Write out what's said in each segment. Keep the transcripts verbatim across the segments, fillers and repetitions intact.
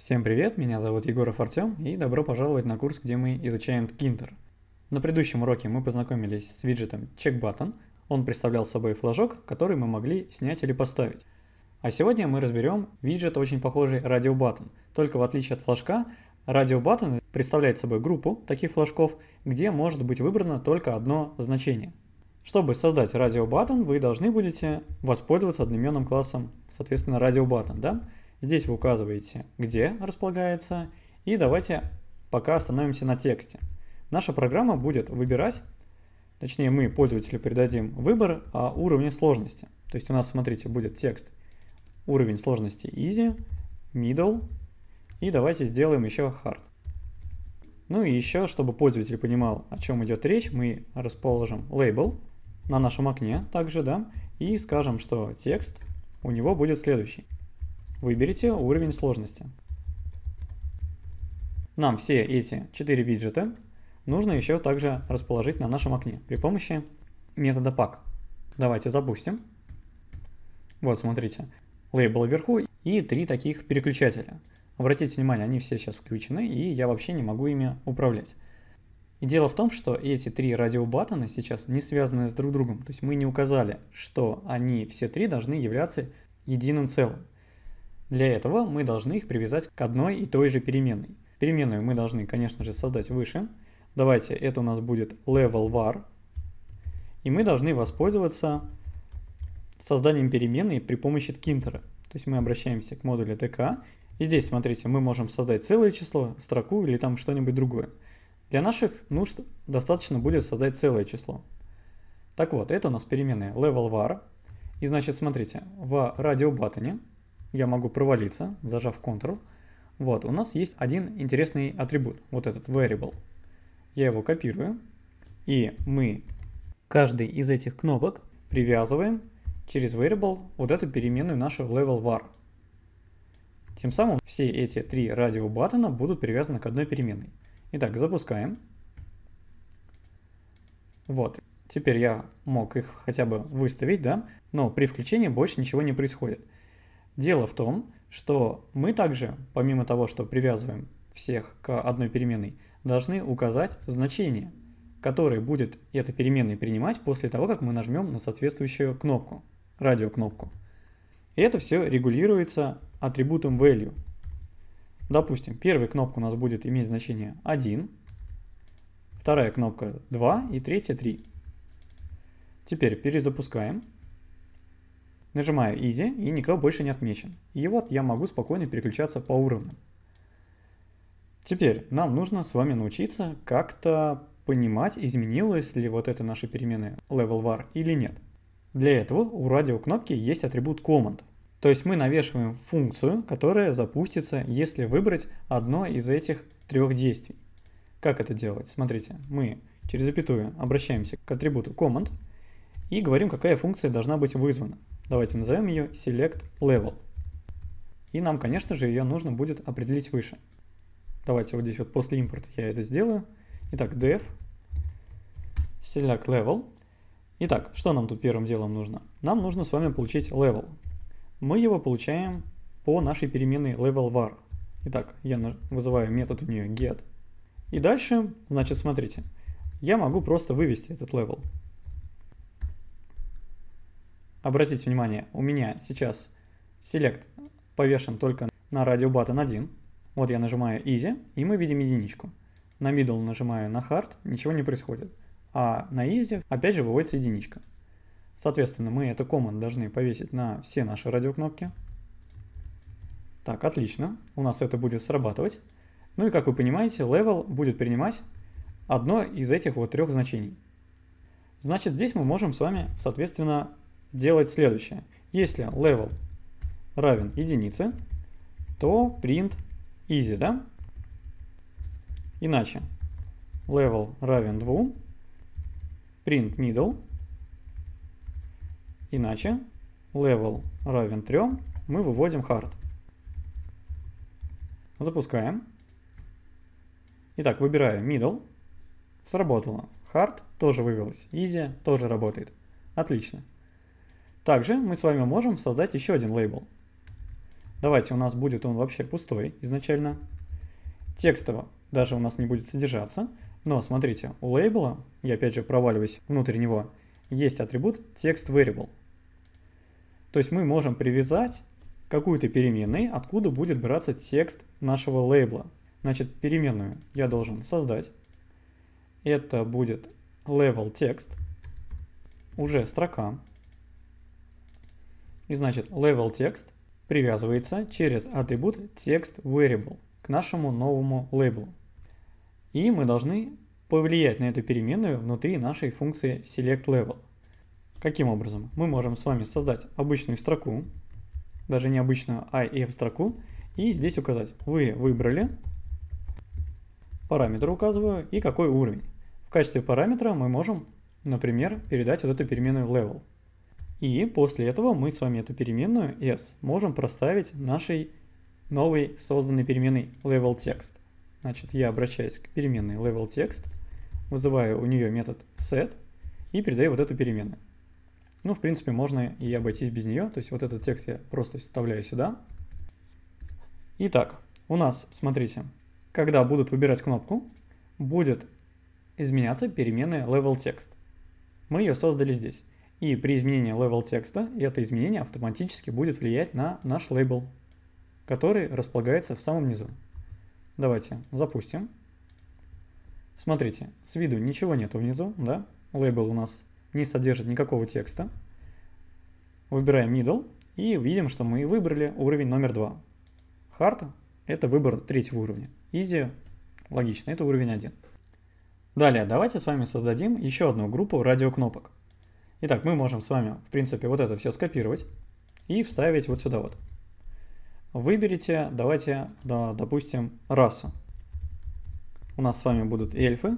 Всем привет, меня зовут Егоров Артем и добро пожаловать на курс, где мы изучаем Tkinter. На предыдущем уроке мы познакомились с виджетом CheckButton. Он представлял собой флажок, который мы могли снять или поставить. А сегодня мы разберем виджет, очень похожий RadioButton. Только в отличие от флажка, RadioButton представляет собой группу таких флажков, где может быть выбрано только одно значение. Чтобы создать RadioButton, вы должны будете воспользоваться одноименным классом, соответственно, RadioButton, да? Здесь вы указываете, где располагается, и давайте пока остановимся на тексте. Наша программа будет выбирать, точнее мы пользователю передадим выбор о уровне сложности. То есть у нас, смотрите, будет текст, уровень сложности Easy, Middle, и давайте сделаем еще Hard. Ну и еще, чтобы пользователь понимал, о чем идет речь, мы расположим лейбл на нашем окне также, да, и скажем, что текст у него будет следующий. Выберите уровень сложности. Нам все эти четыре виджета нужно еще также расположить на нашем окне при помощи метода pack. Давайте запустим. Вот, смотрите, лейбл вверху и три таких переключателя. Обратите внимание, они все сейчас включены, и я вообще не могу ими управлять. И дело в том, что эти три радиобаттона сейчас не связаны с друг другом. То есть мы не указали, что они все три должны являться единым целым. Для этого мы должны их привязать к одной и той же переменной. Переменную мы должны, конечно же, создать выше. Давайте, это у нас будет level_var. И мы должны воспользоваться созданием переменной при помощи Tkinter. То есть мы обращаемся к модулю tk. И здесь, смотрите, мы можем создать целое число, строку или там что-нибудь другое. Для наших нужд достаточно будет создать целое число. Так вот, это у нас переменная level_var. И значит, смотрите, в радиобаттоне я могу провалиться, зажав Ctrl. Вот, у нас есть один интересный атрибут, вот этот variable. Я его копирую, и мы каждый из этих кнопок привязываем через variable вот эту переменную нашу level_var. Тем самым все эти три радиобаттона будут привязаны к одной переменной. Итак, запускаем. Вот, теперь я мог их хотя бы выставить, да, но при включении больше ничего не происходит. Дело в том, что мы также, помимо того, что привязываем всех к одной переменной, должны указать значение, которое будет эта переменная принимать после того, как мы нажмем на соответствующую кнопку, радиокнопку. И это все регулируется атрибутом value. Допустим, первая кнопка у нас будет иметь значение один, вторая кнопка два и третья три. Теперь перезапускаем. Нажимаю Easy, и никто больше не отмечен. И вот я могу спокойно переключаться по уровням. Теперь нам нужно с вами научиться как-то понимать, изменилась ли вот эта наша переменная level_var или нет. Для этого у радиокнопки есть атрибут command. То есть мы навешиваем функцию, которая запустится, если выбрать одно из этих трех действий. Как это делать? Смотрите, мы через запятую обращаемся к атрибуту command и говорим, какая функция должна быть вызвана. Давайте назовем ее selectLevel. И нам, конечно же, ее нужно будет определить выше. Давайте вот здесь вот после импорта я это сделаю. Итак, def selectLevel. Итак, что нам тут первым делом нужно? Нам нужно с вами получить level. Мы его получаем по нашей переменной level_var. Итак, я вызываю метод у нее get. И дальше, значит, смотрите, я могу просто вывести этот level. Обратите внимание, у меня сейчас select повешен только на радиобаттон один. Вот я нажимаю Easy, и мы видим единичку. На Middle нажимаю на Hard, ничего не происходит. А на Easy опять же выводится единичка. Соответственно, мы эту command должны повесить на все наши радиокнопки. Так, отлично. У нас это будет срабатывать. Ну и как вы понимаете, level будет принимать одно из этих вот трех значений. Значит, здесь мы можем с вами, соответственно, делать следующее. Если level равен единице, то print easy, да? Иначе level равен двум, print middle. Иначе level равен трем, мы выводим hard. Запускаем. Итак, выбираю middle. Сработало. Hard тоже вывелось. Easy тоже работает. Отлично. Также мы с вами можем создать еще один лейбл. Давайте, у нас будет он вообще пустой изначально. Текстово даже у нас не будет содержаться. Но смотрите, у лейбла, я опять же проваливаюсь внутрь него, есть атрибут TextVariable. То есть мы можем привязать какую-то переменную, откуда будет браться текст нашего лейбла. Значит, переменную я должен создать. Это будет LevelText, уже строка. И значит, LevelText привязывается через атрибут TextVariable к нашему новому лейблу. И мы должны повлиять на эту переменную внутри нашей функции SelectLevel. Каким образом? Мы можем с вами создать обычную строку, даже не обычную if строку, и здесь указать, вы выбрали, параметр указываю и какой уровень. В качестве параметра мы можем, например, передать вот эту переменную level. И после этого мы с вами эту переменную s можем проставить нашей новой созданной переменной LevelText. Значит, я обращаюсь к переменной LevelText, вызываю у нее метод set и передаю вот эту переменную. Ну, в принципе, можно и обойтись без нее, то есть вот этот текст я просто вставляю сюда. Итак, у нас, смотрите, когда будут выбирать кнопку, будет изменяться переменная LevelText. Мы ее создали здесь. И при изменении LevelText это изменение автоматически будет влиять на наш лейбл, который располагается в самом низу. Давайте запустим. Смотрите, с виду ничего нету внизу, да? Лейбл у нас не содержит никакого текста. Выбираем Middle и видим, что мы выбрали уровень номер два. Hard – это выбор третьего уровня. Easy – логично, это уровень один. Далее, давайте с вами создадим еще одну группу радиокнопок. Итак, мы можем с вами, в принципе, вот это все скопировать и вставить вот сюда вот. Выберите, давайте, да, допустим, расу. У нас с вами будут эльфы,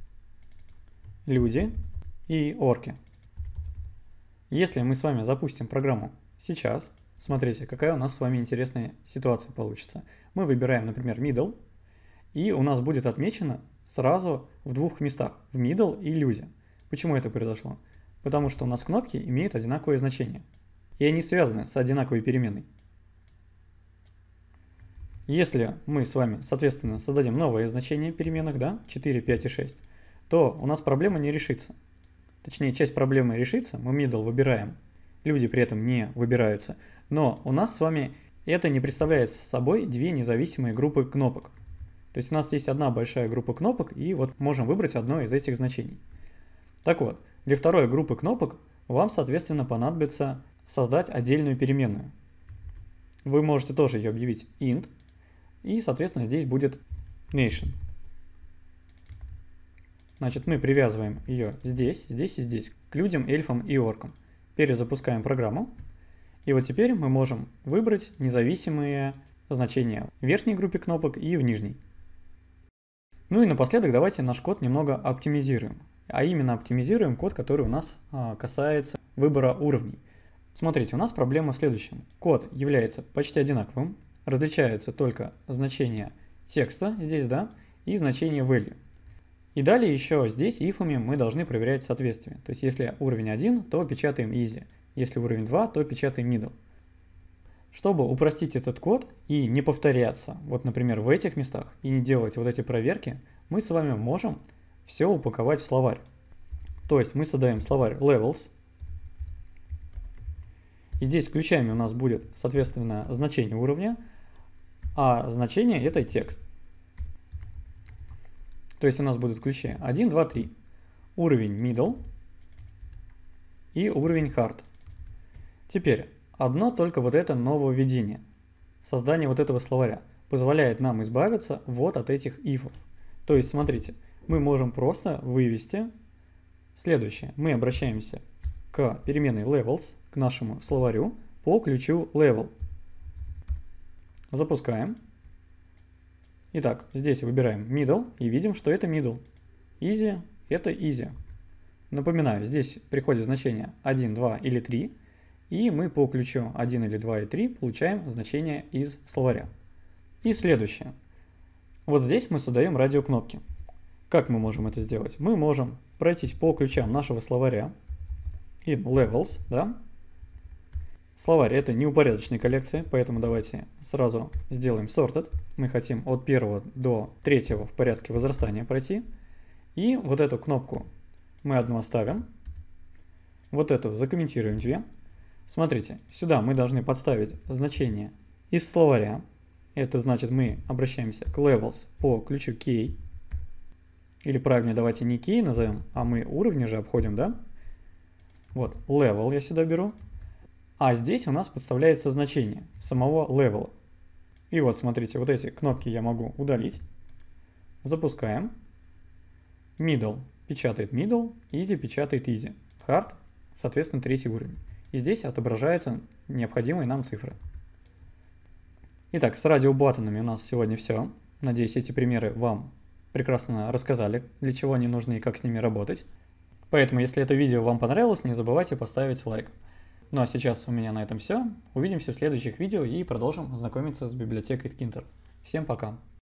люди и орки. Если мы с вами запустим программу сейчас, смотрите, какая у нас с вами интересная ситуация получится. Мы выбираем, например, middle, и у нас будет отмечено сразу в двух местах, в middle и люди. Почему это произошло? Потому что у нас кнопки имеют одинаковое значение, и они связаны с одинаковой переменной. Если мы с вами, соответственно, создадим новое значение переменных, да, четыре, пять и шесть, то у нас проблема не решится. Точнее, часть проблемы решится, мы middle выбираем, люди при этом не выбираются, но у нас с вами это не представляет собой две независимые группы кнопок. То есть у нас есть одна большая группа кнопок, и вот можем выбрать одно из этих значений. Так вот, для второй группы кнопок вам, соответственно, понадобится создать отдельную переменную. Вы можете тоже ее объявить int, и, соответственно, здесь будет nation. Значит, мы привязываем ее здесь, здесь и здесь, к людям, эльфам и оркам. Перезапускаем программу. И вот теперь мы можем выбрать независимые значения в верхней группе кнопок и в нижней. Ну и напоследок давайте наш код немного оптимизируем. А именно оптимизируем код, который у нас а, касается выбора уровней. Смотрите, у нас проблема в следующем. Код является почти одинаковым. Различаются только значение текста здесь, да, и значение value. И далее еще здесь ифами мы должны проверять соответствие. То есть если уровень один, то печатаем easy. Если уровень два, то печатаем middle. Чтобы упростить этот код и не повторяться, вот, например, в этих местах, и не делать вот эти проверки, мы с вами можем все упаковать в словарь. То есть мы создаем словарь levels. И здесь ключами у нас будет, соответственно, значение уровня, а значение – это текст. То есть у нас будут ключи один, два, три. Уровень middle и уровень hard. Теперь одно только вот это нововведение. Создание вот этого словаря позволяет нам избавиться вот от этих ифов. То есть смотрите, мы можем просто вывести следующее. Мы обращаемся к переменной levels, к нашему словарю по ключу level. Запускаем. Итак, здесь выбираем middle и видим, что это middle. Easy – это easy. Напоминаю, здесь приходит значение один, два или три, и мы по ключу один или два и три получаем значение из словаря. И следующее. Вот здесь мы создаем радиокнопки. Как мы можем это сделать? Мы можем пройтись по ключам нашего словаря in levels, да, Словарь — это неупорядоченная коллекция, поэтому давайте сразу сделаем sorted. Мы хотим от первого до третьего в порядке возрастания пройти. И вот эту кнопку мы одну оставим. Вот эту закомментируем две. Смотрите, сюда мы должны подставить значение из словаря. Это значит, мы обращаемся к levels по ключу key. Или правильнее, давайте не key назовем, а мы уровни же обходим, да? Вот, level я сюда беру. А здесь у нас подставляется значение самого левела. И вот, смотрите, вот эти кнопки я могу удалить. Запускаем. Middle печатает middle, easy печатает easy. Hard, соответственно, третий уровень. И здесь отображаются необходимые нам цифры. Итак, с радиобаттонами у нас сегодня все. Надеюсь, эти примеры вам прекрасно рассказали, для чего они нужны и как с ними работать. Поэтому, если это видео вам понравилось, не забывайте поставить лайк. Ну а сейчас у меня на этом все. Увидимся в следующих видео и продолжим знакомиться с библиотекой Tkinter. Всем пока!